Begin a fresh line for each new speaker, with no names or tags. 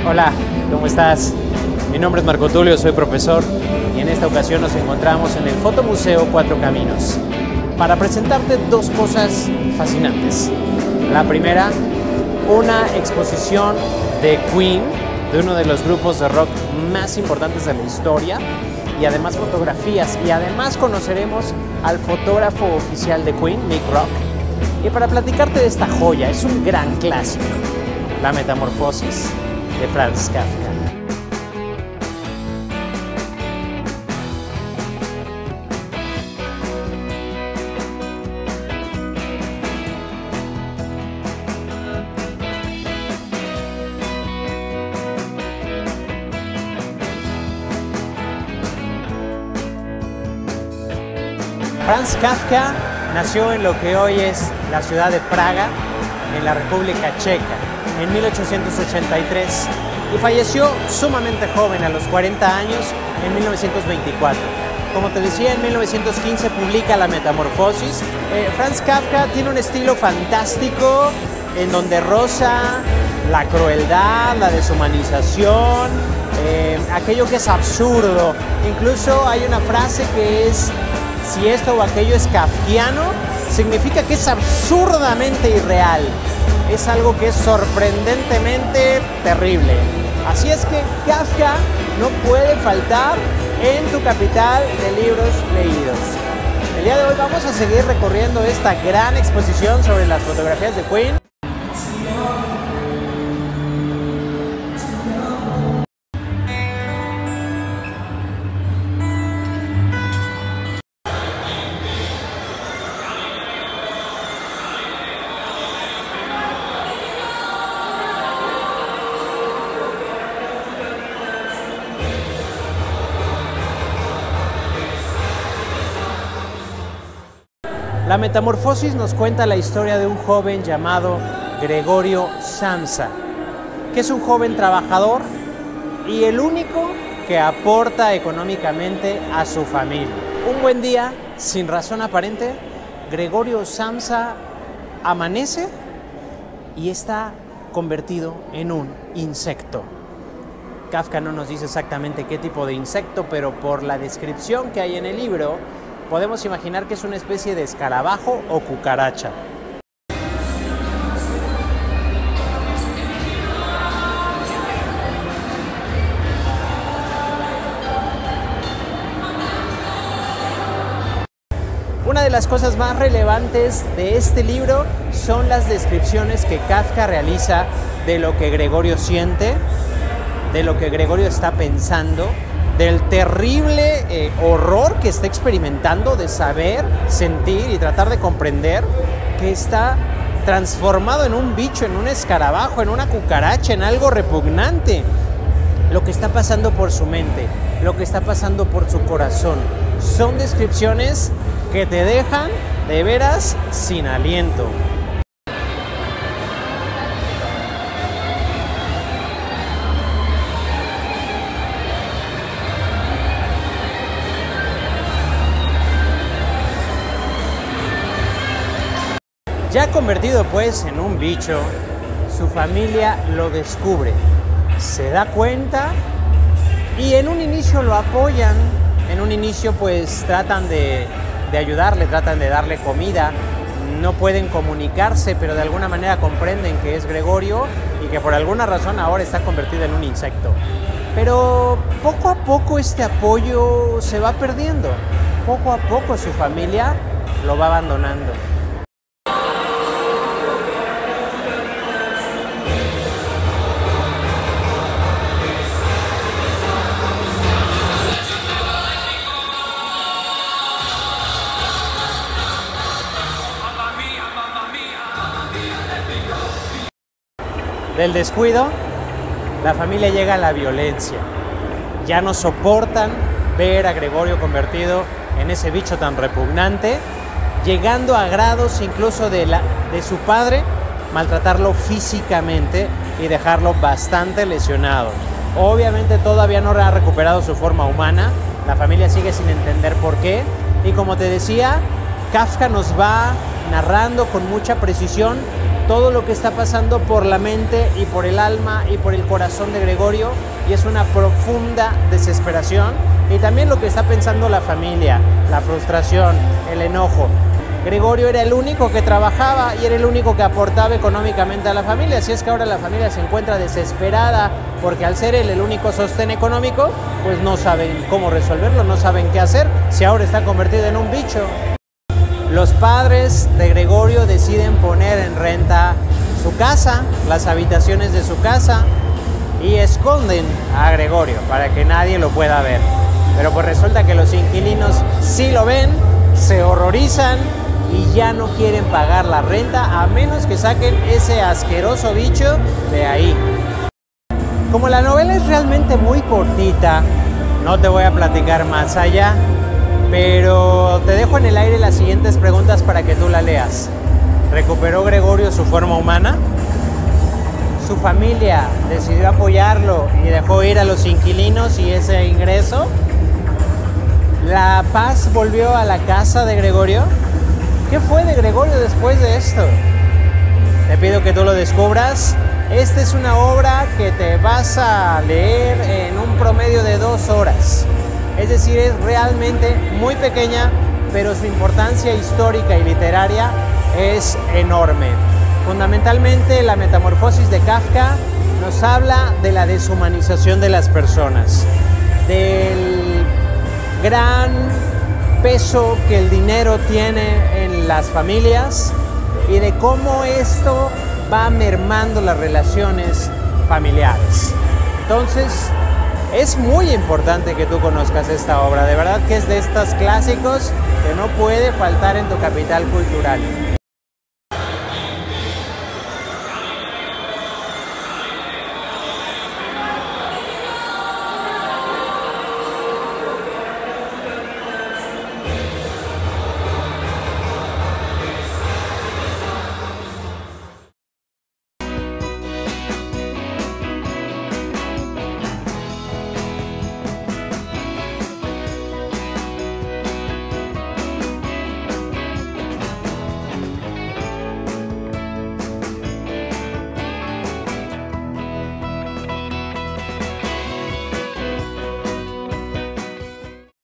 Hola, ¿cómo estás? Mi nombre es Marco Tulio, soy profesor y en esta ocasión nos encontramos en el Fotomuseo Cuatro Caminos para presentarte dos cosas fascinantes. La primera, una exposición de Queen, de uno de los grupos de rock más importantes de la historia, y además fotografías, y además conoceremos al fotógrafo oficial de Queen, Mick Rock. Y para platicarte de esta joya, es un gran clásico, La Metamorfosis de Franz Kafka. Franz Kafka nació en lo que hoy es la ciudad de Praga, en la República Checa, en 1883 y falleció sumamente joven, a los 40 años, en 1924. Como te decía, en 1915 publica La Metamorfosis. Franz Kafka tiene un estilo fantástico en donde roza la crueldad, la deshumanización, aquello que es absurdo. Incluso hay una frase que es: si esto o aquello es kafkiano, significa que es absurdamente irreal. Es algo que es sorprendentemente terrible. Así es que Kafka no puede faltar en tu capital de libros leídos. El día de hoy vamos a seguir recorriendo esta gran exposición sobre las fotografías de Queen. La Metamorfosis nos cuenta la historia de un joven llamado Gregorio Samsa, que es un joven trabajador y el único que aporta económicamente a su familia. Un buen día, sin razón aparente, Gregorio Samsa amanece y está convertido en un insecto. Kafka no nos dice exactamente qué tipo de insecto, pero por la descripción que hay en el libro, podemos imaginar que es una especie de escarabajo o cucaracha. Una de las cosas más relevantes de este libro son las descripciones que Kafka realiza de lo que Gregorio siente, de lo que Gregorio está pensando, del terrible horror que está experimentando de saber, sentir y tratar de comprender que está transformado en un bicho, en un escarabajo, en una cucaracha, en algo repugnante. Lo que está pasando por su mente, lo que está pasando por su corazón, son descripciones que te dejan de veras sin aliento. Ya convertido pues en un bicho, su familia lo descubre, se da cuenta y en un inicio lo apoyan, en un inicio pues tratan de ayudarle, tratan de darle comida, no pueden comunicarse, pero de alguna manera comprenden que es Gregorio y que por alguna razón ahora está convertido en un insecto. Pero poco a poco este apoyo se va perdiendo, poco a poco su familia lo va abandonando. Del descuido, la familia llega a la violencia. Ya no soportan ver a Gregorio convertido en ese bicho tan repugnante, llegando a grados incluso de su padre maltratarlo físicamente y dejarlo bastante lesionado. Obviamente todavía no ha recuperado su forma humana, la familia sigue sin entender por qué, y como te decía, Kafka nos va narrando con mucha precisión todo lo que está pasando por la mente y por el alma y por el corazón de Gregorio, y es una profunda desesperación, y también lo que está pensando la familia, la frustración, el enojo. Gregorio era el único que trabajaba y era el único que aportaba económicamente a la familia, así es que ahora la familia se encuentra desesperada porque al ser él el único sostén económico, pues no saben cómo resolverlo, no saben qué hacer, si ahora está convertido en un bicho. Los padres de Gregorio deciden poner en renta su casa, las habitaciones de su casa, y esconden a Gregorio para que nadie lo pueda ver. Pero pues resulta que los inquilinos sí lo ven, se horrorizan y ya no quieren pagar la renta a menos que saquen ese asqueroso bicho de ahí. Como la novela es realmente muy cortita, no te voy a platicar más allá, pero te dejo en el aire las siguientes preguntas para que tú la leas. ¿Recuperó Gregorio su forma humana? ¿Su familia decidió apoyarlo y dejó ir a los inquilinos y ese ingreso? ¿La paz volvió a la casa de Gregorio? ¿Qué fue de Gregorio después de esto? Te pido que tú lo descubras. Esta es una obra que te vas a leer en un promedio de 2 horas. Es decir, es realmente muy pequeña, pero su importancia histórica y literaria es enorme. Fundamentalmente, la Metamorfosis de Kafka nos habla de la deshumanización de las personas, del gran peso que el dinero tiene en las familias y de cómo esto va mermando las relaciones familiares. Entonces, es muy importante que tú conozcas esta obra. De verdad que es de estos clásicos que no puede faltar en tu capital cultural.